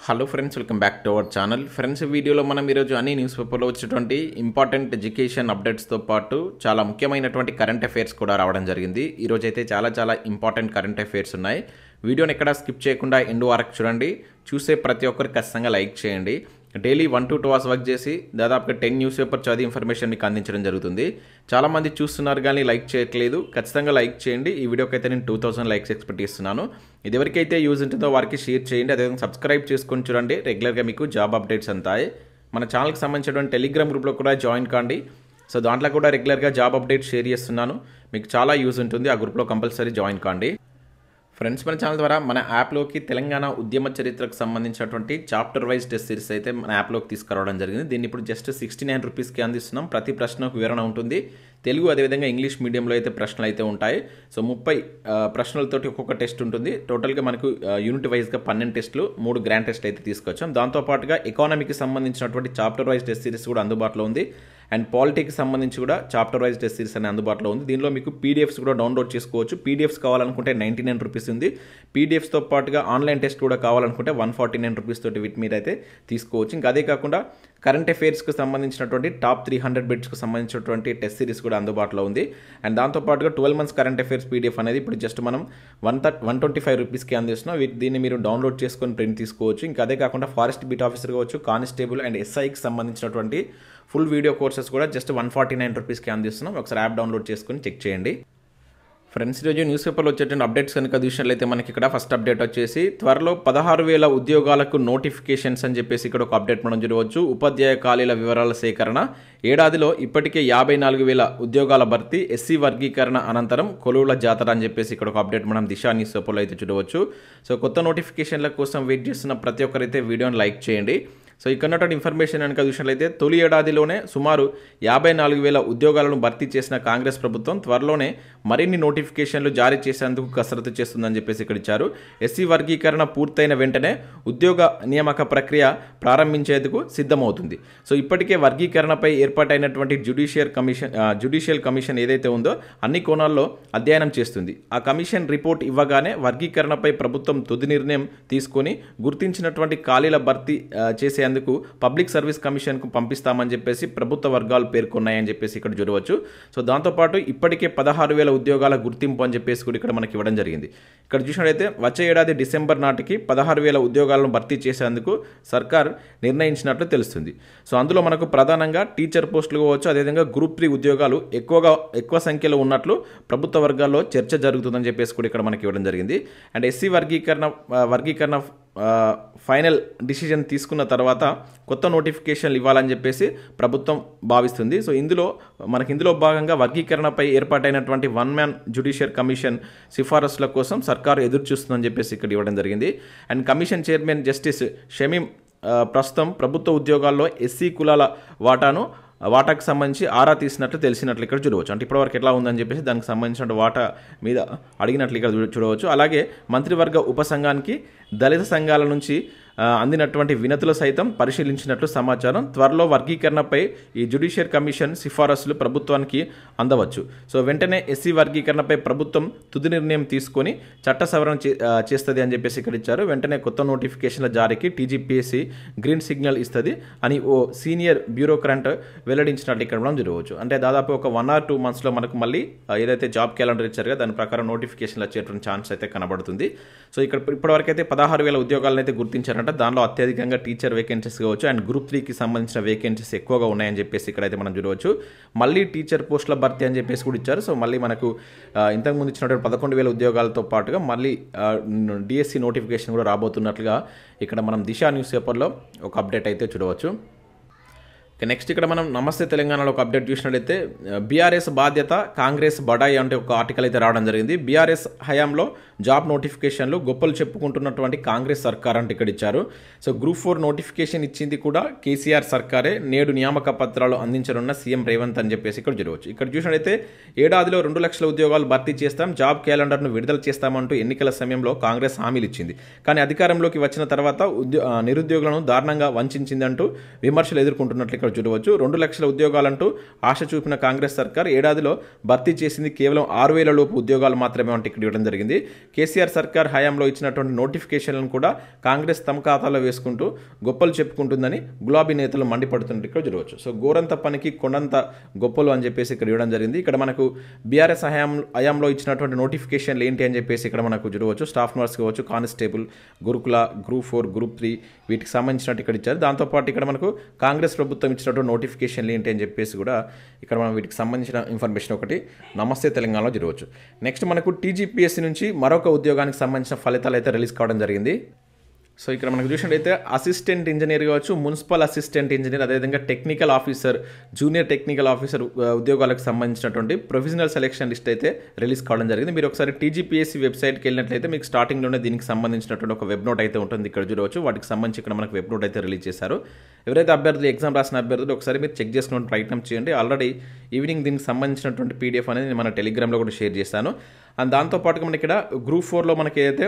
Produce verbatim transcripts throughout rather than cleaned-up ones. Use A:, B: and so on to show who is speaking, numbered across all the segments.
A: Hello friends, welcome back to our channel. Friends, వీడియోలో మనం ఈరోజు అన్ని న్యూస్ పేపర్లో వచ్చేటువంటి ఇంపార్టెంట్ ఎడ్యుకేషన్ అప్డేట్స్తో పాటు చాలా ముఖ్యమైనటువంటి కరెంట్ అఫైర్స్ కూడా రావడం జరిగింది. ఈరోజు అయితే చాలా చాలా ఇంపార్టెంట్ కరెంట్ అఫైర్స్ ఉన్నాయి. వీడియోని ఎక్కడ స్కిప్ చేయకుండా ఎండ్ వరకు చూడండి. చూసే ప్రతి ఒక్కరికి ఖచ్చితంగా లైక్ చేయండి. Daily one to two hours work చేసి దాదాపుగా టెన్ న్యూస్ పేపర్ చదివి ఇన్ఫర్మేషన్ మీకు అందించడం జరుగుతుంది. చాలామంది చూస్తున్నారు కానీ లైక్ చేయట్లేదు. ఖచ్చితంగా లైక్ చేయండి. ఈ వీడియోకి అయితే నేను టూ థౌసండ్ లైక్స్ ఎక్స్పెక్ట్ చేస్తున్నాను. ఇది ఎవరికైతే యూజ్ ఉంటుందో వారికి షేర్ చేయండి. అదేవిధంగా సబ్స్క్రైబ్ చేసుకొని చూడండి. రెగ్యులర్గా మీకు జాబ్ అప్డేట్స్ అంతాయి. మన ఛానల్కి సంబంధించినటువంటి టెలిగ్రామ్ గ్రూప్లో కూడా జాయిన్ కాండి. సో దాంట్లో కూడా రెగ్యులర్గా జాబ్ అప్డేట్స్ షేర్ చేస్తున్నాను. మీకు చాలా యూజ్ ఉంటుంది. ఆ గ్రూప్లో కంపల్సరీ జాయిన్ కాండి. ఫ్రెండ్స్, మన ఛానల్ ద్వారా మన యాప్లోకి తెలంగాణ ఉద్యమ చరిత్రకు సంబంధించినటువంటి చాప్టర్ వైజ్ టెస్ట్ సిరీస్ అయితే మన యాప్లోకి తీసుకురావడం జరిగింది. దీన్ని ఇప్పుడు జస్ట్ సిక్స్టీ నైన్ రూపీస్కి అందిస్తున్నాం. ప్రతి ప్రశ్నకు వివరణ ఉంటుంది. తెలుగు అదేవిధంగా ఇంగ్లీష్ మీడియంలో అయితే ప్రశ్నలు అయితే ఉంటాయి. సో ముప్పై ప్రశ్నలతోటి ఒక్కొక్క టెస్ట్ ఉంటుంది. టోటల్గా మనకు యూనిట్ వైజ్గా పన్నెండు టెస్టులు, మూడు గ్రాండ్ టెస్ట్లు అయితే తీసుకొచ్చాం. దాంతోపాటుగా ఎకానమీకి సంబంధించినటువంటి చాప్టర్ వైజ్ టెస్ట్ సిరీస్ కూడా అందుబాటులో ఉంది. అండ్ పాలిటిక్స్ సంబంధించి కూడా చాప్టర్ వైజ్ టెస్ట్ సిరీస్ అనేది అందుబాటులో ఉంది. దీనిలో మీకు పీడిఎఫ్స్ కూడా డౌన్లోడ్ చేసుకోవచ్చు. పీడిఎఫ్స్ కావాలనుకుంటే నైంటీ నైన్ రూపీస్ ఉంది. పీడిఎఫ్స్తో పాటుగా ఆన్లైన్ టెస్ట్ కూడా కావాలనుకుంటే వన్ ఫార్టీ నైన్ రూపీస్ తోటి వీటి మీద అయితే తీసుకోవచ్చు. ఇంకా అదే కాకుండా కరెంట్ అఫైర్స్కి సంబంధించినటువంటి టాప్ త్రీ హండ్రెడ్ బిట్స్కి సంబంధించినటువంటి టెస్ట్ సిరీస్ కూడా అందుబాటులో ఉంది. అండ్ దాంతోపాటుగా twelve months current affairs PDF అనేది ఇప్పుడు జస్ట్ మనం one thirty one twenty five రూపీస్కి అందిస్తున్నాం. దీన్ని మీరు డౌన్లోడ్ చేసుకొని ప్రింట్ తీసుకోవచ్చు. ఇంకా అదే కాకుండా ఫారెస్ట్ బీట్ ఆఫీసర్ కావచ్చు, కానిస్టేబుల్ అండ్ ఎస్ఐకి సంబంధించినటువంటి ఫుల్ వీడియో కోర్సెస్ కూడా జస్ట్ వన్ ఫార్టీ నైన్ రూపీస్కి అందిస్తున్నాం. ఒకసారి యాప్ డౌన్లోడ్ చేసుకొని చెక్ చేయండి. ఫ్రెండ్స్, ఈరోజు న్యూస్ పేపర్లో వచ్చేటువంటి అప్డేట్స్ కనుక చూసినట్లయితే మనకి ఇక్కడ ఫస్ట్ అప్డేట్ వచ్చేసి త్వరలో పదహారు వేల ఉద్యోగాలకు నోటిఫికేషన్స్ అని చెప్పేసి ఇక్కడ ఒక అప్డేట్ మనం చూడవచ్చు. ఉపాధ్యాయ ఖాళీల వివరాల సేకరణ ఏడాదిలో ఇప్పటికే యాభై నాలుగు వేల ఉద్యోగాల భర్తీ, ఎస్సీ వర్గీకరణ అనంతరం కొలువుల జాతర అని చెప్పేసి ఇక్కడ ఒక అప్డేట్ మనం దిశ న్యూస్ పేపర్లో అయితే చూడవచ్చు. సో కొత్త నోటిఫికేషన్ల కోసం వెయిట్ చేస్తున్న ప్రతి ఒక్కరైతే వీడియోని లైక్ చేయండి. సో ఇక్కడ ఉన్నటువంటి ఇన్ఫర్మేషన్ కనుక చూసినట్లయితే తొలి ఏడాదిలోనే సుమారు యాభై నాలుగు వేల ఉద్యోగాలను భర్తీ చేసిన కాంగ్రెస్ ప్రభుత్వం త్వరలోనే మరిన్ని నోటిఫికేషన్లు జారీ చేసేందుకు కసరత్తు చేస్తుందని చెప్పేసి ఇక్కడ ఇచ్చారు. ఎస్సీ వర్గీకరణ పూర్తయిన వెంటనే ఉద్యోగ నియామక ప్రక్రియ ప్రారంభించేందుకు సిద్ధమవుతుంది. సో ఇప్పటికే వర్గీకరణపై ఏర్పాటైనటువంటి జ్యుడిషియల్ కమిషన్ జ్యుడిషియల్ కమిషన్ ఏదైతే ఉందో అన్ని కోణాల్లో అధ్యయనం చేస్తుంది. ఆ కమిషన్ రిపోర్ట్ ఇవ్వగానే వర్గీకరణపై ప్రభుత్వం తుది నిర్ణయం తీసుకొని గుర్తించినటువంటి ఖాళీల భర్తీ చేసే అందుకు పబ్లిక్ సర్వీస్ కమిషన్కు పంపిస్తామని చెప్పేసి ప్రభుత్వ వర్గాలు పేర్కొన్నాయని చెప్పేసి ఇక్కడ చూడవచ్చు. సో దాంతోపాటు ఇప్పటికే పదహారు వేల ఉద్యోగాల గుర్తింపు అని చెప్పేసి కూడా ఇక్కడ మనకి ఇవ్వడం జరిగింది. ఇక్కడ చూసినట్లయితే వచ్చే ఏడాది డిసెంబర్ నాటికి పదహారు వేల ఉద్యోగాలను భర్తీ చేసేందుకు సర్కార్ నిర్ణయించినట్లు తెలుస్తుంది. సో అందులో మనకు ప్రధానంగా టీచర్ పోస్టులు కావచ్చు, అదేవిధంగా గ్రూప్ త్రీ ఉద్యోగాలు ఎక్కువగా ఎక్కువ సంఖ్యలో ఉన్నట్లు ప్రభుత్వ వర్గాల్లో చర్చ జరుగుతుందని చెప్పేసి కూడా ఇక్కడ మనకి ఇవ్వడం జరిగింది. అండ్ ఎస్సీ వర్గీకరణ వర్గీకరణ ఫైనల్ డిసిజన్ తీసుకున్న తర్వాత కొత్త నోటిఫికేషన్లు ఇవ్వాలని చెప్పేసి ప్రభుత్వం భావిస్తుంది. సో ఇందులో మనకి ఇందులో భాగంగా వర్గీకరణపై ఏర్పాటైనటువంటి వన్ మ్యాన్ జ్యుడిషియల్ కమిషన్ సిఫారసుల కోసం సర్కారు ఎదురు చూస్తుందని చెప్పేసి ఇక్కడ ఇవ్వడం జరిగింది. And commission chairman justice Shamim ప్రస్తుతం ప్రభుత్వ ఉద్యోగాల్లో ఎస్సీ కులాల వాటాను వాటాకు సంబంధించి ఆరా తీసినట్లు తెలిసినట్లు ఇక్కడ చూడవచ్చు. అంటే ఇప్పటివరకు ఎట్లా ఉందని చెప్పేసి దానికి సంబంధించిన వాటా మీద అడిగినట్లు ఇక్కడ చూడవచ్చు. అలాగే మంత్రివర్గ ఉపసంఘానికి దళిత సంఘాల నుంచి అందినటువంటి వినతులు సైతం పరిశీలించినట్లు సమాచారం. త్వరలో వర్గీకరణపై ఈ జ్యుడిషియల్ కమిషన్ సిఫారసులు ప్రభుత్వానికి అందవచ్చు. సో వెంటనే ఎస్సీ వర్గీకరణపై ప్రభుత్వం తుది నిర్ణయం తీసుకొని చట్ట సవరణ చేస్తుంది అని చెప్పేసి ఇక్కడ ఇచ్చారు. వెంటనే కొత్త నోటిఫికేషన్ల జారీకి టీజీపీఎస్సీ గ్రీన్ సిగ్నల్ ఇస్తుంది అని ఓ సీనియర్ బ్యూరోక్రాట్ వెల్లడించినట్లు ఇక్కడ మనం చూడవచ్చు. అంటే దాదాపు ఒక వన్ ఆర్ టూ మంత్స్లో మనకు మళ్ళీ ఏదైతే జాబ్ క్యాలెండర్ ఇచ్చారో దాని ప్రకారం నోటిఫికేషన్లు వచ్చేటువంటి ఛాన్స్ అయితే కనబడుతుంది. సో ఇక్కడ ఇప్పటివరకు అయితే పదహారు వేల ఉద్యోగాలను అయితే గుర్తించారంట. దానిలో అత్యధికంగా టీచర్ వేకెన్సీస్ కావచ్చు అండ్ గ్రూప్ త్రీకి సంబంధించిన వేకెన్సీస్ ఎక్కువగా ఉన్నాయని చెప్పేసి ఇక్కడైతే మనం చూడవచ్చు. మళ్ళీ టీచర్ పోస్టుల భర్తీ అని చెప్పేసి కూడా ఇచ్చారు. సో మళ్ళీ మనకు ఇంతకుముందు ఇచ్చినటువంటి పదకొండు వేల ఉద్యోగాలతో పాటుగా మళ్ళీ డిఎస్సి నోటిఫికేషన్ కూడా రాబోతున్నట్లుగా ఇక్కడ మనం దిశ న్యూస్ పేపర్లో ఒక అప్డేట్ అయితే చూడవచ్చు. నెక్స్ట్ ఇక్కడ మనం నమస్తే తెలంగాణలో ఒక అప్డేట్ చూసినట్లయితే బీఆర్ఎస్ బాధ్యత కాంగ్రెస్ బడాయి అంటే ఒక ఆర్టికల్ అయితే రావడం జరిగింది. బీఆర్ఎస్ హయాంలో జాబ్ నోటిఫికేషన్లు గొప్పలు చెప్పుకుంటున్నటువంటి కాంగ్రెస్ సర్కార్ అంటే ఇక్కడ ఇచ్చారు. సో గ్రూప్ ఫోర్ నోటిఫికేషన్ ఇచ్చింది కూడా కేసీఆర్ సర్కారే. నేడు నియామక పత్రాలు అందించనున్న సీఎం రేవంత్ అని చెప్పేసి ఇక్కడ చూడవచ్చు. ఇక్కడ చూసినట్లయితే ఏడాదిలో రెండు లక్షల ఉద్యోగాలు భర్తీ చేస్తాం, జాబ్ క్యాలెండర్ను విడుదల చేస్తామంటూ ఎన్నికల సమయంలో కాంగ్రెస్ హామీలు ఇచ్చింది. కానీ అధికారంలోకి వచ్చిన తర్వాత ఉద్యో నిరుద్యోగులను దారుణంగా వంచిందంటూ విమర్శలు ఎదుర్కొంటున్నట్లు ఇక్కడ చూడవచ్చు. రెండు లక్షల ఉద్యోగాలంటూ ఆశ చూపిన కాంగ్రెస్ సర్కార్ ఏడాదిలో భర్తీ చేసింది కేవలం ఆరు వేల లోపు ఉద్యోగాలు మాత్రమే అంటే ఇక్కడ ఇవ్వడం జరిగింది. కేసీఆర్ సర్కార్ హయాంలో ఇచ్చినటువంటి నోటిఫికేషన్లను కూడా కాంగ్రెస్ తమ ఖాతాలో వేసుకుంటూ గొప్పలు చెప్పుకుంటుందని గులాబీ నేతలు మండిపడుతున్నట్టు ఇక్కడ చూడవచ్చు. సో గోరంత పనికి కొండంత గొప్పలు అని చెప్పేసి ఇక్కడ ఇవ్వడం జరిగింది. ఇక్కడ మనకు బీఆర్ఎస్ హయాం హయాంలో ఇచ్చినటువంటి నోటిఫికేషన్లు ఏంటి అని చెప్పేసి ఇక్కడ మనకు చూడవచ్చు. స్టాఫ్ నర్స్ కావచ్చు, constable, Gurukula, group four, group three వీటికి సంబంధించినట్టు ఇక్కడ ఇచ్చారు. దాంతోపాటు ఇక్కడ మనకు కాంగ్రెస్ ప్రభుత్వం ఇచ్చినటువంటి నోటిఫికేషన్లు ఏంటి అని చెప్పేసి కూడా ఇక్కడ మనం వీటికి సంబంధించిన ఇన్ఫర్మేషన్ ఒకటి నమస్తే తెలంగాణలో చూడవచ్చు. నెక్స్ట్ మనకు టీజీపీఎస్సీ నుంచి మరొక ఉద్యోగానికి సంబంధించిన ఫలితాలు అయితే రిలీజ్ కావడం జరిగింది. సో ఇక్కడ మనకు చూసినట్టయితే అసిస్టెంట్ ఇంజనీర్ కావచ్చు, మున్సిపల్ అసిస్టెంట్ ఇంజనీర్, అదేవిధంగా technical officer, junior technical officer ఉద్యోగాలకు సంబంధించినటువంటి ప్రొవిజనల్ సెలెక్షన్ లిస్ట్ అయితే రిలీజ్ కావడం జరిగింది. మీరు ఒకసారి టీజీపీఎస్సీ వెబ్సైట్కి వెళ్ళినట్లయితే మీకు స్టార్టింగ్లోనే దీనికి సంబంధించినటువంటి ఒక వెబ్ నోట్ అయితే ఉంటుంది ఇక్కడ చూడవచ్చు. వాటికి సంబంధించి ఇక్కడ మనకు వెబ్ నోట్ అయితే రిలీజ్ చేశారు. ఎవరైతే అభ్యర్థులు ఎగ్జామ్ రాసిన అభ్యర్థులు ఒకసారి మీరు చెక్ చేసుకునే ప్రయత్నం చేయండి. ఆల్రెడీ ఈవినింగ్ దీనికి సంబంధించినటువంటి పీడిఎఫ్ అనేది మన టెలిగ్రామ్లో కూడా షేర్ చేస్తాను. అండ్ దాంతోపాటుగా మనకి ఇక్కడ గ్రూప్ ఫోర్లో మనకి ఏదైతే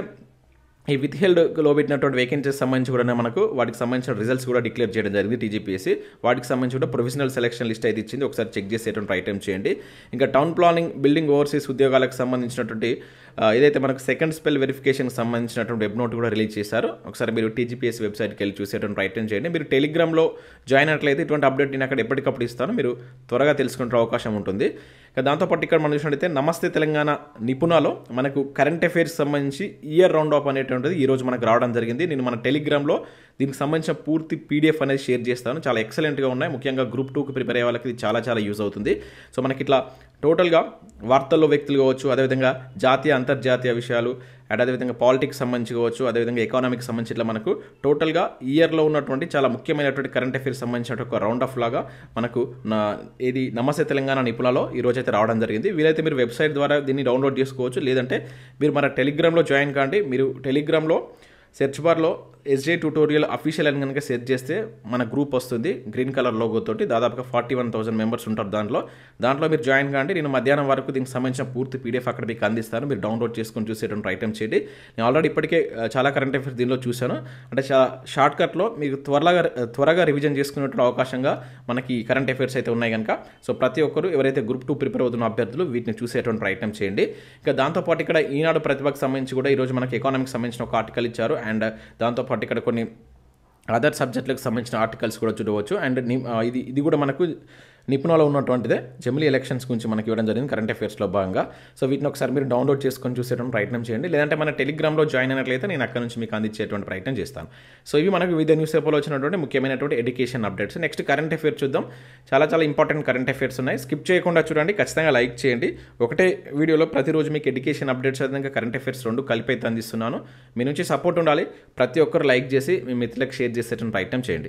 A: ఈ విత్ హెల్డ్లో పెట్టినటువంటి వేకెన్సీస్ సంబంధించి కూడా మనకు వాటికి సంబంధించిన రిజల్ట్స్ కూడా డిక్లేర్ చేయడం జరిగింది టీజీపీఎస్సీ. వాటికి సంబంధించి కూడా ప్రొవిజనల్ సెలక్షన్ లిస్ట్ అయితే ఇచ్చింది. ఒకసారి చెక్ చేసేటువంటి ప్రయత్నం చేయండి. ఇంకా టౌన్ ప్లానింగ్, బిల్డింగ్ ఓవర్సీస్ ఉద్యోగాలకు సంబంధించినటువంటి ఏదైతే మనకు సెకండ్ స్పెల్ వెరిఫికేషన్కి సంబంధించినటువంటి వెబ్ నోట్ కూడా రిలీజ్ చేశారు. ఒకసారి మీరు టీజీపీఎస్సీ వెబ్సైట్కి వెళ్ళి చూసేటువంటి ప్రయత్నం చేయండి. మీరు టెలిగ్రామ్లో జాయిన్ అయినట్లయితే ఇటువంటి అప్డేట్ నేను అక్కడ ఎప్పటికప్పుడు ఇస్తాను, మీరు త్వరగా తెలుసుకునే అవకాశం ఉంటుంది. దాంతోపాటు ఇక్కడ మనం చూసినట్టయితే నమస్తే తెలంగాణ నిపుణలో మనకు కరెంట్ అఫైర్స్ సంబంధించి ఇయర్ రౌండ్ ఆఫ్ అనేటువంటిది ఈరోజు మనకు రావడం జరిగింది. నేను మన టెలిగ్రామ్లో దీనికి సంబంధించిన పూర్తి పీడిఎఫ్ అనేది షేర్ చేస్తాను. చాలా ఎక్సలెంట్గా ఉన్నాయి. ముఖ్యంగా గ్రూప్ టూకి ప్రిపేర్ అయ్యే వాళ్ళకి ఇది చాలా చాలా యూజ్ అవుతుంది. సో మనకి ఇట్లా టోటల్గా వార్తల్లో వ్యక్తులు కావచ్చు, అదేవిధంగా జాతీయ అంతర్జాతీయ విషయాలు అండ్ అదేవిధంగా పాలిటిక్స్ సంబంధించి కావచ్చు, అదేవిధంగా ఎకానమిక్ సంబంధించి ఇట్లా మనకు టోటల్గా ఇయర్లో ఉన్నటువంటి చాలా ముఖ్యమైనటువంటి కరెంట్ అఫైర్స్ సంబంధించిన ఒక రౌండ్ ఆఫ్ లాగా మనకు నా ఇది నమస్తే తెలంగాణ నిపుణలో ఈరోజు అయితే రావడం జరిగింది. వీలైతే మీరు వెబ్సైట్ ద్వారా దీన్ని డౌన్లోడ్ చేసుకోవచ్చు, లేదంటే మీరు మన టెలిగ్రామ్లో జాయిన్ కాండి. మీరు టెలిగ్రామ్లో సెర్చ్ బార్లో ఎస్జే ట్యూటోరియల్ అఫీషియల్ అని కనుక సెర్చ్ చేస్తే మన గ్రూప్ వస్తుంది గ్రీన్ కలర్ లోగో తోటి. దాదాపుగా ఫార్టీ వన్ థౌసండ్ మెంబర్స్ ఉంటారు దాంట్లో. దాంట్లో మీరు జాయిన్ కాండి. నేను మధ్యాహ్నం వరకు దీనికి సంబంధించిన పూర్తి పీడిఎఫ్ అక్కడ మీకు అందిస్తాను. మీరు డౌన్లోడ్ చేసుకొని చూసేటువంటి ఐటమ్ చేయండి. నేను ఆల్రెడీ ఇప్పటికే చాలా కరెంట్ అఫైర్స్ దీనిలో చూశాను. అంటే చాలా షార్ట్ కట్లో మీకు త్వరగా త్వరగా రివిజన్ చేసుకునేటువంటి అవకాశంగా మనకి కరెంట్ అఫైర్స్ అయితే ఉన్నాయి కనుక సో ప్రతి ఒక్కరు ఎవరైతే గ్రూప్ టూ ప్రిపేర్ అవుతున్న అభ్యర్థులు వీటిని చూసేటువంటి ప్రయత్నం చేయండి. ఇంకా దాంతోపాటు ఇక్కడ ఈనాడు ప్రతిభకు సంబంధించి కూడా ఈరోజు మనకి ఎకానమిక్ సంబంధించిన ఒక ఆర్టికల్ ఇచ్చారు. అండ్ దాంతోపాటు ఇక్కడ కొన్ని అదర్ సబ్జెక్టులకు సంబంధించిన ఆర్టికల్స్ కూడా చూడవచ్చు. అండ్ ఇది ఇది కూడా మనకు నిపుణలో ఉన్నటువంటిదే జమిలీ ఎలక్షన్స్ గురించి మనకి ఇవ్వడం జరిగింది కరెంట్ అఫైర్స్లో భాగంగా. సో వీటిని ఒకసారి మీరు డౌన్లోడ్ చేసుకొని చూసేటువంటి ప్రయత్నం చేయండి. లేదంటే మన టెలిగ్రామ్లో జాయిన్ అయినట్లయితే నేను అక్కడ నుంచి మీకు అందించేటువంటి ప్రయత్నం చేస్తాను. సో ఇవి మనకు వివిధ న్యూస్ పేపర్లో వచ్చినటువంటి ముఖ్యమైనటువంటి education updates. Next current affairs చూద్దాం. చాలా చాలా ఇంపార్టెంట్ కరెంట్ అఫైర్స్ ఉన్నాయి. స్కిప్ చేయకుండా చూడండి, ఖచ్చితంగా లైక్ చేయండి. ఒకటే వీడియోలో ప్రతిరోజు మీకు ఎడ్యుకేషన్ అప్డేట్స్ అదేవిధంగా కరెంట్ అఫైర్స్ రెండు కలిపి అయితే అందిస్తున్నాను. మీ నుంచి సపోర్ట్ ఉండాలి. ప్రతి ఒక్కరు లైక్ చేసి మీ మిత్రులకు షేర్ చేసేటువంటి ప్రయత్నం చేయండి.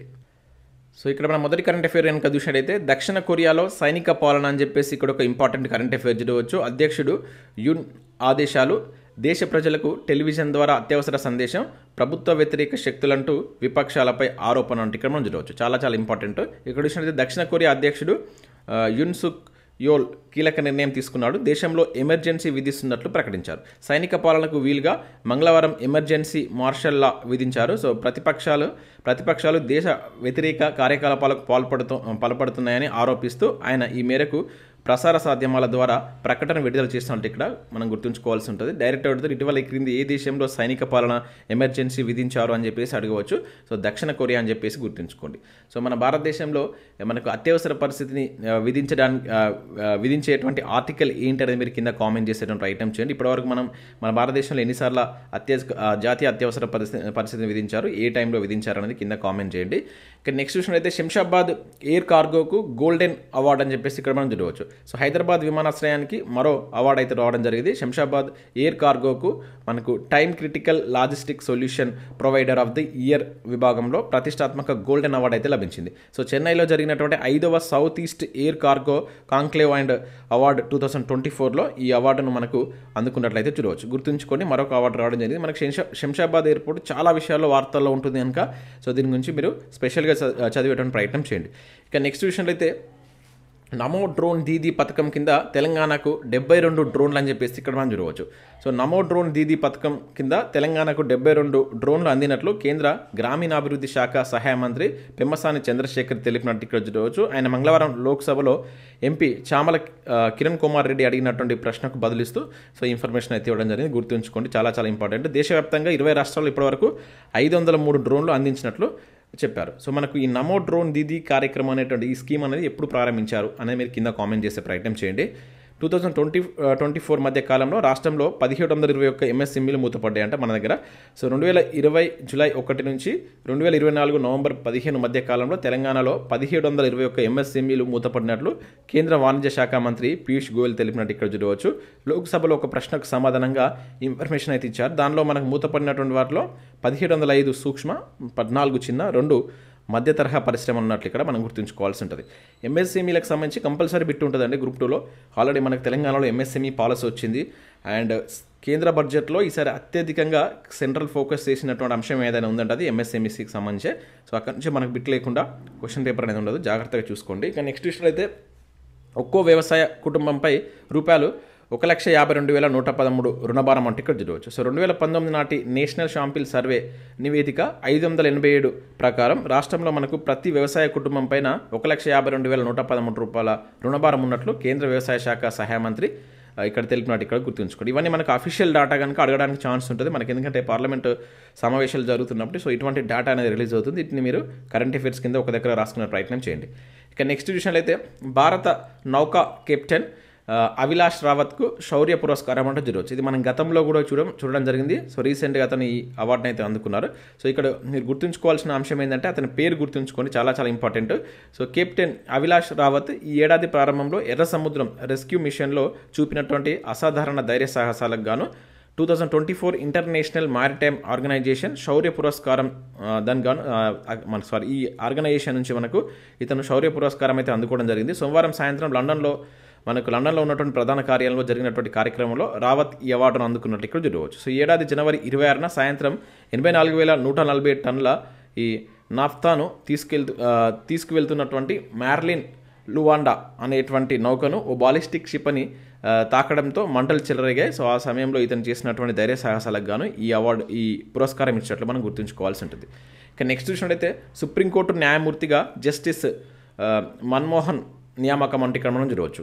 A: సో ఇక్కడ మన మొదటి కరెంట్ అఫైర్ కనుక చూసినట్టయితే దక్షిణ కొరియాలో సైనిక పాలన అని చెప్పేసి ఇక్కడ ఒక ఇంపార్టెంట్ కరెంట్ అఫైర్ చూడవచ్చు. అధ్యక్షుడు యున్ ఆదేశాలు, దేశ ప్రజలకు టెలివిజన్ ద్వారా అత్యవసర సందేశం, ప్రభుత్వ వ్యతిరేక శక్తులంటూ విపక్షాలపై ఆరోపణ అంటే ఇక్కడ మనం చూడవచ్చు. చాలా చాలా ఇంపార్టెంట్. ఇక్కడ చూసినట్టయితే దక్షిణ కొరియా అధ్యక్షుడు యున్ సుక్ యోల్ కీలక నిర్ణయం తీసుకున్నాడు. దేశంలో ఎమర్జెన్సీ విధిస్తున్నట్లు ప్రకటించారు. సైనిక పాలనకు వీలుగా మంగళవారం ఎమర్జెన్సీ మార్షల్ లా విధించారు. సో ప్రతిపక్షాలు ప్రతిపక్షాలు దేశ వ్యతిరేక కార్యకలాపాలకు పాల్పడుతూ పాల్పడుతున్నాయని ఆరోపిస్తూ ఆయన ఈ మేరకు ప్రసార సాధ్యమాల ద్వారా ప్రకటన విడుదల చేస్తున్నట్టు ఇక్కడ మనం గుర్తుంచుకోవాల్సి ఉంటుంది. డైరెక్ట్ అడుగుతారు ఇటీవల క్రింది ఏ దేశంలో సైనిక పాలన ఎమర్జెన్సీ విధించారు అని చెప్పేసి అడగవచ్చు. సో దక్షిణ కొరియా అని చెప్పేసి గుర్తుంచుకోండి. సో మన భారతదేశంలో మనకు అత్యవసర పరిస్థితిని విధించడానికి విధించేటువంటి ఆర్టికల్ ఏంటి అనేది మీరు కింద కామెంట్ చేసేటువంటి ప్రయత్నం చేయండి. ఇప్పటివరకు మనం మన భారతదేశంలో ఎన్నిసార్లు అత్య జాతీయ అత్యవసర పరిస్థితి పరిస్థితిని విధించారు, ఏ టైంలో విధించారు అనేది కింద కామెంట్ చేయండి. ఇక్కడ నెక్స్ట్ చూసినట్లయితే శంషాబాద్ ఎయిర్ కార్గోకు గోల్డెన్ అవార్డు అని చెప్పేసి ఇక్కడ మనం చూడవచ్చు. సో హైదరాబాద్ విమానాశ్రయానికి మరో అవార్డు అయితే రావడం జరిగింది. శంషాబాద్ ఎయిర్ కార్గోకు మనకు time critical logistic solution provider of the year విభాగంలో ప్రతిష్టాత్మక గోల్డెన్ అవార్డు అయితే లభించింది. సో చెన్నైలో జరిగినటువంటి ఐదవ south east air cargo conclave and award two thousand twenty ఫోర్లో ఈ అవార్డును మనకు అందుకున్నట్లయితే చూడవచ్చు. గుర్తుంచుకొని మరొక అవార్డు రావడం జరిగింది. మనకు శంషా శంషాబాద్ ఎయిర్పోర్ట్ చాలా విషయాల్లో వార్తల్లో ఉంటుంది కనుక సో దీని గురించి మీరు స్పెషల్గా చదివేటువంటి ప్రయత్నం చేయండి. ఇక నెక్స్ట్ విషయంలో అయితే నమో డ్రోన్ దీదీ పథకం కింద తెలంగాణకు డెబ్బై రెండు డ్రోన్లు అని చెప్పేసి ఇక్కడ మనం చూడవచ్చు. సో నమో డ్రోన్ దీదీ పథకం కింద తెలంగాణకు డెబ్బై రెండు డ్రోన్లు అందినట్లు కేంద్ర గ్రామీణాభివృద్ధి శాఖ సహాయ మంత్రి పెమ్మసాని చంద్రశేఖర్ తెలిపినట్టు ఇక్కడ చూడవచ్చు. ఆయన మంగళవారం లోక్సభలో ఎంపీ చామల కిరణ్ కుమార్ రెడ్డి అడిగినటువంటి ప్రశ్నకు బదులిస్తూ సో ఇన్ఫర్మేషన్ అయితే ఇవ్వడం జరిగింది. గుర్తుంచుకోండి, చాలా చాలా ఇంపార్టెంట్. దేశవ్యాప్తంగా ఇరవై రాష్ట్రాల్లో ఇప్పటివరకు ఐదు వందల మూడు డ్రోన్లు అందించినట్లు చెప్పారు. సో మనకు ఈ నమో డ్రోన్ దీదీ కార్యక్రమం అనేటువంటి ఈ స్కీమ్ అనేది ఎప్పుడు ప్రారంభించారు అనేది మీరు కింద కామెంట్ చేసే ప్రయత్నం చేయండి. Two thousand twenty twenty four మధ్య కాలంలో రాష్ట్రంలో పదిహేడు వందల ఇరవై ఒక్క ఎంఎస్ఎంఈలు మూతపడ్డాయంట మన దగ్గర. సో రెండు వేల ఇరవై జూలై ఒకటి నుంచి రెండు వేల ఇరవై నాలుగు నవంబర్ పదిహేను మధ్య కాలంలో తెలంగాణలో పదిహేడు వందల ఇరవై ఒక్క ఎంఎస్ఎంఈలు మూతపడినట్లు కేంద్ర వాణిజ్య శాఖ మంత్రి పీయూష్ గోయల్ తెలిపినట్టు ఇక్కడ చూడవచ్చు. లోక్సభలో ఒక ప్రశ్నకు సమాధానంగా ఇన్ఫర్మేషన్ అయితే ఇచ్చారు. దానిలో మనకు మూతపడినటువంటి వాటిలో పదిహేడు వందల ఐదు సూక్ష్మ, పద్నాలుగు చిన్న, రెండు మధ్య తరహా పరిశ్రమ ఉన్నట్లు ఇక్కడ మనం గుర్తుంచుకోవాల్సి ఉంటుంది. ఎంఎస్ఎంఈలకు సంబంధించి కంపల్సరీ బిట్ ఉంటుందండి గ్రూప్ టూలో. ఆల్రెడీ మనకు తెలంగాణలో ఎంఎస్ఎంఈ పాలసీ వచ్చింది. అండ్ కేంద్ర బడ్జెట్లో ఈసారి అత్యధికంగా సెంట్రల్ ఫోకస్ చేసినటువంటి అంశం ఏదైనా ఉందంటే అది ఎంఎస్ఎంఈసీకి సంబంధించి. సో అక్కడి నుంచి మనకు బిట్ లేకుండా క్వశ్చన్ పేపర్ అనేది ఉండదు, జాగ్రత్తగా చూసుకోండి. ఇక నెక్స్ట్ విషయంలో అయితే ఒక్కో వ్యవసాయ కుటుంబంపై రూపాయలు ఒక లక్ష యాభై రెండు వేల నూట పదమూడు రుణభారం అంటే ఇక్కడ చూడవచ్చు. సో రెండు వేల పంతొమ్మిది నాటి నేషనల్ షాంపిల్ సర్వే నివేదిక ఐదు వందల ఎనభై ఏడు ప్రకారం రాష్ట్రంలో మనకు ప్రతి వ్యవసాయ కుటుంబం పైన ఒక లక్ష యాభై రెండు వేల నూట పదమూడు రూపాయల రుణభారం ఉన్నట్లు కేంద్ర వ్యవసాయ శాఖ సహాయ మంత్రి ఇక్కడ తెలిపినట్టు ఇక్కడ గుర్తుంచుకోండి. ఇవన్నీ మనకు అఫీషియల్ డేటా కనుక అడగడానికి ఛాన్స్ ఉంటుంది మనకి, ఎందుకంటే పార్లమెంట్ సమావేశాలు జరుగుతున్నప్పుడు సో ఇటువంటి డేటా అనేది రిలీజ్ అవుతుంది. వీటిని మీరు కరెంట్ అఫైర్స్ కింద ఒక దగ్గర రాసుకునే ప్రయత్నం చేయండి. ఇక నెక్స్ట్ విషయంలో అయితే భారత నౌకా కెప్టెన్ అవిలాష్ రావత్కు శౌర్య పురస్కారం అంటే జరగవచ్చు. ఇది మనం గతంలో కూడా చూడడం చూడడం జరిగింది. సో రీసెంట్గా అతను ఈ అవార్డుని అయితే అందుకున్నారు. సో ఇక్కడ మీరు గుర్తుంచుకోవాల్సిన అంశం ఏంటంటే అతని పేరు గుర్తుంచుకోండి, చాలా చాలా important. So captain Avilash Rawat ఈ ఏడాది ప్రారంభంలో ఎర్ర సముద్రం రెస్క్యూ మిషన్లో చూపినటువంటి అసాధారణ ధైర్య సాహసాలకు గాను two thousand twenty four international maritime organisation శౌర్య పురస్కారం దాని గాను మన సారీ ఈ ఆర్గనైజేషన్ నుంచి మనకు ఇతను శౌర్య పురస్కారం అయితే అందుకోవడం జరిగింది. సోమవారం సాయంత్రం లండన్లో మనకు లండన్లో ఉన్నటువంటి ప్రధాన కార్యాలయంలో జరిగినటువంటి కార్యక్రమంలో రావత్ ఈ అవార్డును అందుకున్నట్టు ఇక్కడ చూడవచ్చు. సో ఏడాది జనవరి ఇరవై ఆరున సాయంత్రం ఎనభై నాలుగు వేల నూట నలభై ఏడు టన్నుల ఈ నాఫ్తాను తీసుకెళ్తూ తీసుకువెళ్తున్నటువంటి మ్యార్లిన్ లువాండా అనేటువంటి నౌకను ఓ బాలిస్టిక్ షిప్ని తాకడంతో మంటలు చెలరేగాయి. సో ఆ సమయంలో ఇతను చేసినటువంటి ధైర్య సాహసాలకు గాను ఈ అవార్డు ఈ పురస్కారం ఇచ్చినట్లు మనం గుర్తుంచుకోవాల్సి ఉంటుంది. ఇక నెక్స్ట్ చూసినట్టయితే సుప్రీంకోర్టు న్యాయమూర్తిగా జస్టిస్ మన్మోహన్ నియామకం అంటే ఇక్కడ మనం చూడవచ్చు.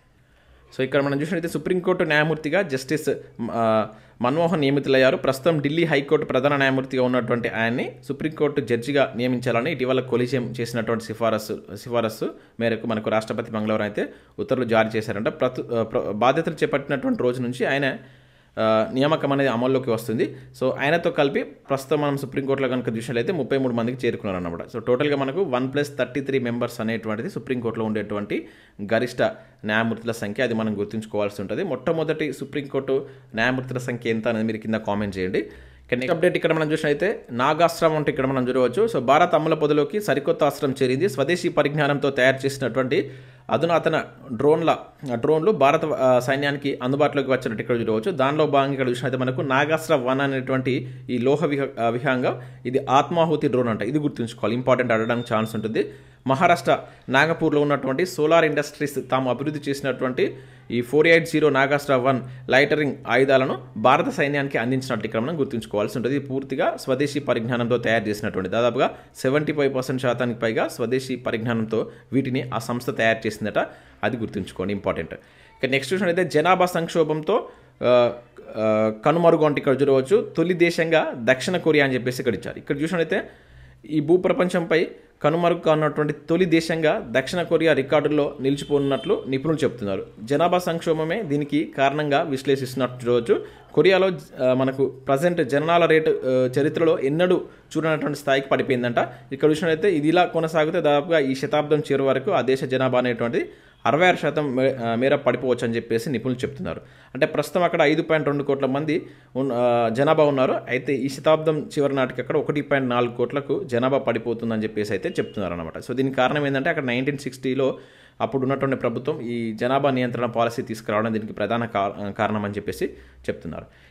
A: సో ఇక్కడ మనం చూసినట్లయితే సుప్రీంకోర్టు న్యాయమూర్తిగా జస్టిస్ మన్మోహన్ నియమితులయ్యారు. ప్రస్తుతం ఢిల్లీ హైకోర్టు ప్రధాన న్యాయమూర్తిగా ఉన్నటువంటి ఆయన్ని సుప్రీంకోర్టు జడ్జిగా నియమించాలని ఇటీవల కొలీజియం చేసినటువంటి సిఫారసు సిఫారసు మేరకు మనకు రాష్ట్రపతి మంగళవారం అయితే ఉత్తర్వులు జారీ చేశారంట. ప్రతు బాధ్యతలు చేపట్టినటువంటి రోజు నుంచి ఆయన నియామకం అనేది అమల్లోకి వస్తుంది. సో ఆయనతో కలిపి ప్రస్తుతం మనం సుప్రీంకోర్టులో కనుక చూసినట్లయితే ముప్పై మూడు మందికి చేరుకున్నారు అన్నమాట. సో టోటల్గా మనకు one plus thirty three members అనేటువంటిది సుప్రీంకోర్టులో ఉండేటువంటి గరిష్ట న్యాయమూర్తుల సంఖ్య, అది మనం గుర్తుంచుకోవాల్సి ఉంటుంది. మొట్టమొదటి సుప్రీంకోర్టు న్యాయమూర్తుల సంఖ్య ఎంత అనేది మీరు కింద కామెంట్ చేయండి. నెక్స్ట్ అప్డేట్ ఇక్కడ మనం చూసినట్లయితే నాగాస్త్రం అంటే ఇక్కడ మనం చూడవచ్చు. సో భారత్ అమల పొదలోకి సరికొత్త అస్త్రం చేరింది. స్వదేశీ పరిజ్ఞానంతో తయారు చేసినటువంటి అధునాతన డ్రోన్ల డ్రోన్లు భారత సైన్యానికి అందుబాటులోకి వచ్చినట్టు ఇక్కడ చూడవచ్చు. దానిలో భాగంగా ఇక్కడ చూసినట్లయితే మనకు నాగాస్త్ర వన్ అనేటువంటి ఈ లోహ విహ విహంగం ఇది ఆత్మాహుతి డ్రోన్ అంట, ఇది గుర్తుంచుకోవాలి, ఇంపార్టెంట్ అడగడానికి ఛాన్స్ ఉంటుంది. మహారాష్ట్ర నాగపూర్లో ఉన్నటువంటి సోలార్ ఇండస్ట్రీస్ తాము అభివృద్ధి చేసినటువంటి ఈ four eight zero Nagastra one loitering ఆయుధాలను భారత సైన్యానికి అందించినట్టు ఇక్కడ మనం గుర్తుంచుకోవాల్సి ఉంటుంది. ఇది పూర్తిగా స్వదేశీ పరిజ్ఞానంతో తయారు చేసినటువంటి, దాదాపుగా సెవెంటీ ఫైవ్ పర్సెంట్ శాతానికి పైగా స్వదేశీ పరిజ్ఞానంతో వీటిని ఆ సంస్థ తయారు చేసిందట, అది గుర్తుంచుకోండి, ఇంపార్టెంట్. ఇక నెక్స్ట్ చూసినట్లయితే జనాభా సంక్షోభంతో కనుమరుగు అంటే ఇక్కడ చూడవచ్చు. తొలి దేశంగా దక్షిణ కొరియా అని చెప్పేసి ఇక్కడ ఇచ్చారు. ఇక్కడ చూసినట్లయితే ఈ భూప్రపంచంపై కనుమరుగు కానున్నటువంటి తొలి దేశంగా దక్షిణ కొరియా రికార్డుల్లో నిలిచిపోనున్నట్లు నిపుణులు చెబుతున్నారు. జనాభా సంక్షోభమే దీనికి కారణంగా విశ్లేషిస్తున్నట్టు చూడవచ్చు. కొరియాలో మనకు ప్రజెంట్ జననాల రేటు చరిత్రలో ఎన్నడూ చూడనటువంటి స్థాయికి పడిపోయిందంట. ఇక్కడ చూసినట్లయితే ఇది ఇలా కొనసాగితే దాదాపుగా ఈ శతాబ్దం చివరి వరకు ఆ దేశ జనాభా అనేటువంటిది అరవై ఆరు శాతం మేర పడిపోవచ్చు అని చెప్పేసి నిపుణులు చెప్తున్నారు. అంటే ప్రస్తుతం అక్కడ ఐదు పాయింట్ రెండు కోట్ల మంది జనాభా ఉన్నారు. అయితే ఈ శతాబ్దం చివరి నాటికి అక్కడ ఒకటి పాయింట్ నాలుగు కోట్లకు జనాభా పడిపోతుందని చెప్పేసి అయితే చెప్తున్నారు అనమాట. సో దీనికి కారణం ఏంటంటే అక్కడ నైన్టీన్ సిక్స్టీలో అప్పుడు ఉన్నటువంటి ప్రభుత్వం ఈ జనాభా నియంత్రణ పాలసీ తీసుకురావడం దీనికి ప్రధాన కారణం అని చెప్పేసి చెప్తున్నారు.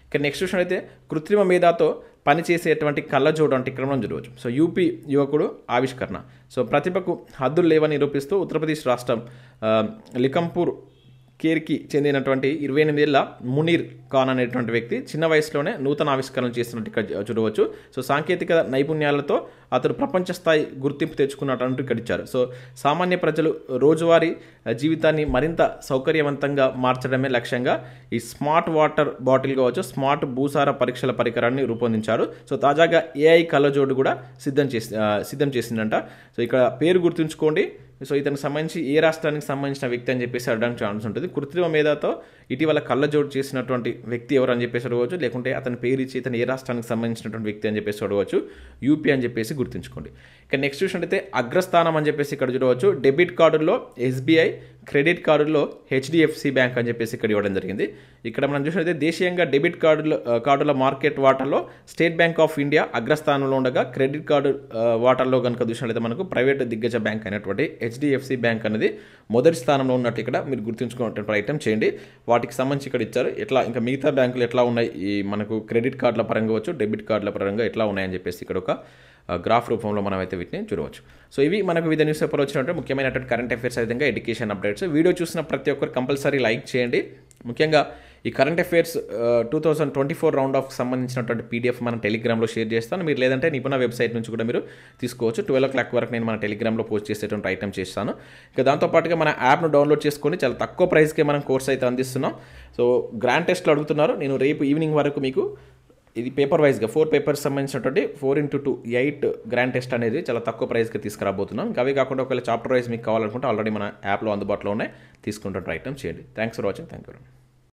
A: ఇక నెక్స్ట్ విషయం అయితే కృత్రిమ మేధాతో పనిచేసేటువంటి కళ్ళజోడు అంటే ఇక్కడ మనం చూడవచ్చు. సో యూపీ యువకుడు ఆవిష్కరణ. సో ప్రతిభకు హద్దులు లేవని నిరూపిస్తూ ఉత్తరప్రదేశ్ రాష్ట్రం లికంపూర్ కేర్కి చెందినటువంటి ఇరవై ఎనిమిదేళ్ల మునీర్ ఖాన్ అనేటువంటి వ్యక్తి చిన్న వయసులోనే నూతన ఆవిష్కరణలు చేస్తున్నట్టు ఇక్కడ చూడవచ్చు. సో సాంకేతిక నైపుణ్యాలతో అతడు ప్రపంచ స్థాయి గుర్తింపు తెచ్చుకున్నట్టు ఇక్కడ ఇచ్చారు. సో సామాన్య ప్రజలు రోజువారీ జీవితాన్ని మరింత సౌకర్యవంతంగా మార్చడమే లక్ష్యంగా ఈ స్మార్ట్ వాటర్ బాటిల్ కావచ్చు, స్మార్ట్ భూసార పరీక్షల పరికరాన్ని రూపొందించారు. సో తాజాగా ఏఐ కళ్ళజోడు కూడా సిద్ధం చేసి సిద్ధం చేసిందంట. సో ఇక్కడ పేరు గుర్తుంచుకోండి. సో ఇతనికి సంబంధించి ఏ రాష్ట్రానికి సంబంధించిన వ్యక్తి అని చెప్పేసి అడగడానికి ఛాన్స్ ఉంటుంది. కృత్రిమ మేధాతో ఇటీవల కళ్ళజోడు చేసినటువంటి వ్యక్తి ఎవరు అని చెప్పేసి అడగవచ్చు, లేకుంటే అతని పేరు ఇచ్చి ఇతను ఏ రాష్ట్రానికి సంబంధించినటువంటి వ్యక్తి అని చెప్పేసి అడగవచ్చు. యూపీ అని చెప్పేసి గుర్తుంచుకోండి. ఇక నెక్స్ట్ చూసినట్టయితే అగ్రస్థానం అని చెప్పేసి ఇక్కడ చూడవచ్చు. డెబిట్ కార్డుల్లో ఎస్బీఐ, క్రెడిట్ కార్డుల్లో హెచ్డిఎఫ్సి బ్యాంక్ అని చెప్పేసి ఇక్కడ ఇవ్వడం జరిగింది. ఇక్కడ మనం చూసినట్లయితే దేశీయంగా డెబిట్ కార్డుల కార్డుల మార్కెట్ వాటాలో స్టేట్ బ్యాంక్ ఆఫ్ ఇండియా అగ్రస్థానంలో ఉండగా, క్రెడిట్ కార్డు వాటాల్లో కనుక చూసినట్లయితే మనకు ప్రైవేట్ దిగ్గజ బ్యాంక్ అయినటువంటి హెచ్డిఎఫ్సి బ్యాంక్ అనేది మొదటి స్థానంలో ఉన్నట్టు ఇక్కడ మీరు గుర్తుంచుకునే ప్రయత్నం చేయండి. వాటికి సంబంధించి ఇక్కడ ఇచ్చారు. ఎట్లా ఇంకా మిగతా బ్యాంకులు ఎట్లా ఉన్నాయి, ఈ మనకు క్రెడిట్ కార్డుల పరంగా వచ్చు, డెబిట్ కార్డుల పరంగా ఎట్లా ఉన్నాయని చెప్పేసి ఇక్కడ ఒక గ్రాఫ్ రూపంలో మనం అయితే వీటిని చూడవచ్చు. సో ఇవి మనకు వివిధ న్యూస్ పేపర్లో వచ్చినట్టు ముఖ్యమైనటువంటి కరెంట్ అఫైర్స్, విధంగా ఎడ్యుకేషన్ అప్డేట్స్. వీడియో చూసిన ప్రతి ఒక్కరు కంపల్సరీ లైక్ చేయండి. ముఖ్యంగా ఈ current affairs two thousand twenty four round of సంబంధించినటువంటి పీడిఎఫ్ మన టెలిగ్రామ్లో షేర్ చేస్తాను. మీరు లేదంటే నిపుణ వెబ్సైట్ నుంచి కూడా మీరు తీసుకోవచ్చు. ట్వెల్వ్ ఓ క్లాక్ వరకు నేను మన టెలిగ్రామ్లో పోస్ట్ చేసేటువంటి ఐటమ్ చేస్తాను. ఇక దాంతోపాటుగా మన యాప్ను డౌన్లోడ్ చేసుకొని చాలా తక్కువ ప్రైస్కే మనం కోర్స్ అయితే అందిస్తున్నాం. సో గ్రాండ్ టెస్ట్లో అడుగుతున్నారు. నేను రేపు ఈవినింగ్ వరకు మీకు ఇది పేపర్ వైజ్గా ఫోర్ పేపర్స్ సంబంధించినటువంటి four into two eight grand test అనేది చాలా తక్కువ ప్రైస్గా తీసుకురాబోతున్నాం. అవే కాకుండా ఒకవేళ చాప్టర్ వైజ్ మీకు కావాలనుకుంటే ఆల్రెడీ మన యాప్లో అందుబాటులో ఉన్నాయి, తీసుకుంటే ప్రయత్నం చేయండి. Thanks for watching. Thank you.